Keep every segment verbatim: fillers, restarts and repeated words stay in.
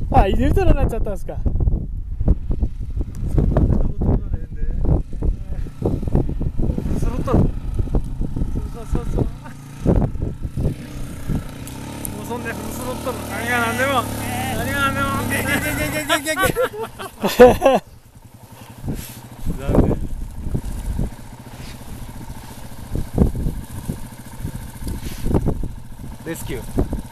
あ、イヌトラになっちゃったんですか。 そろっとる。そうそうそうそう。もうそんでフルそろっとる。何が何でも。何が何でも。ゲゲゲゲゲゲゲゲ。残念。レスキュー。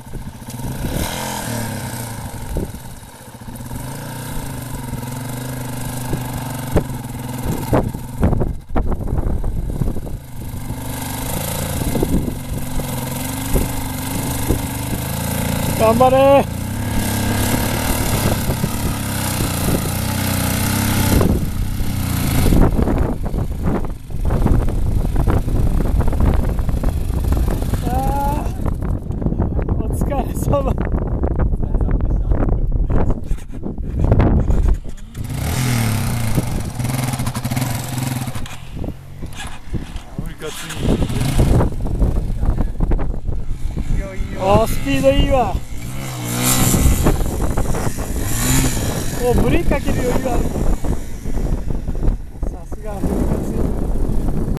頑張れ。あー、お疲れ様。あー、スピードいいわ。もうブレーキかける余裕ある。さすが。